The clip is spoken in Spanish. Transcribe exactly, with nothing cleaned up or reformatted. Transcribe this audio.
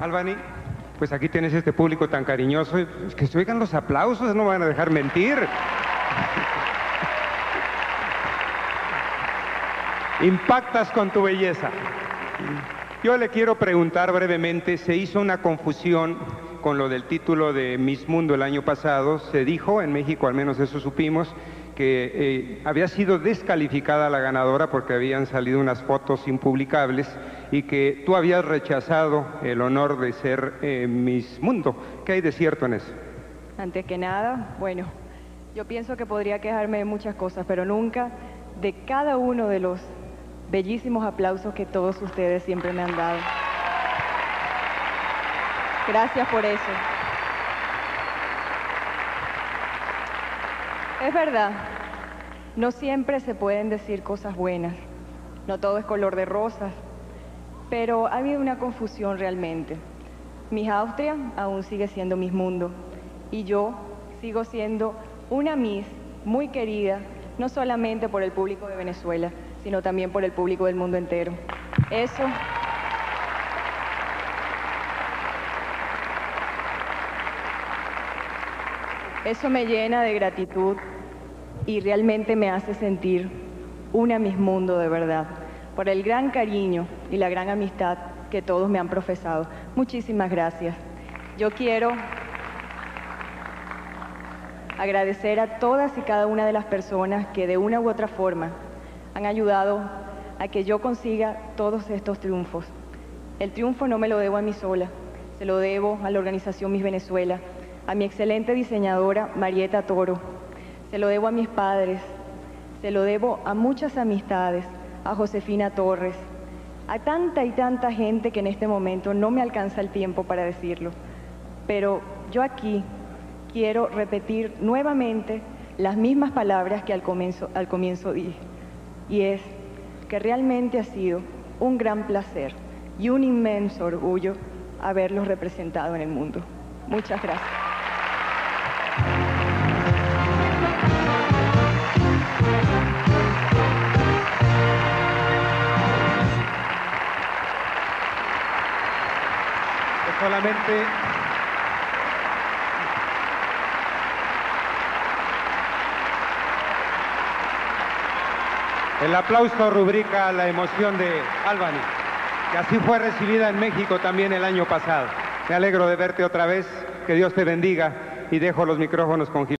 Albany, pues aquí tienes este público tan cariñoso, es que se oigan los aplausos, no me van a dejar mentir. Impactas con tu belleza. Yo le quiero preguntar brevemente, se hizo una confusión con lo del título de Miss Mundo el año pasado. Se dijo, en México al menos eso supimos, que eh, había sido descalificada la ganadora porque habían salido unas fotos impublicables y que tú habías rechazado el honor de ser eh, Miss Mundo. ¿Qué hay de cierto en eso? Antes que nada, bueno, yo pienso que podría quejarme de muchas cosas, pero nunca de cada uno de los bellísimos aplausos que todos ustedes siempre me han dado. Gracias por eso. Es verdad, no siempre se pueden decir cosas buenas, no todo es color de rosas, pero ha habido una confusión realmente. Miss Austria aún sigue siendo Miss Mundo y yo sigo siendo una Miss muy querida, no solamente por el público de Venezuela, sino también por el público del mundo entero. Eso... Eso me llena de gratitud y realmente me hace sentir una Miss Mundo de verdad, por el gran cariño y la gran amistad que todos me han profesado. Muchísimas gracias. Yo quiero agradecer a todas y cada una de las personas que de una u otra forma han ayudado a que yo consiga todos estos triunfos. El triunfo no me lo debo a mí sola, se lo debo a la organización Miss Venezuela, a mi excelente diseñadora Marieta Toro, se lo debo a mis padres, se lo debo a muchas amistades, a Josefina Torres, a tanta y tanta gente que en este momento no me alcanza el tiempo para decirlo. Pero yo aquí quiero repetir nuevamente las mismas palabras que al comienzo, al comienzo dije, y es que realmente ha sido un gran placer y un inmenso orgullo haberlos representado en el mundo. Muchas gracias. Solamente el aplauso rubrica la emoción de Albany, que así fue recibida en México también el año pasado. Me alegro de verte otra vez, que Dios te bendiga y dejo los micrófonos con Gil.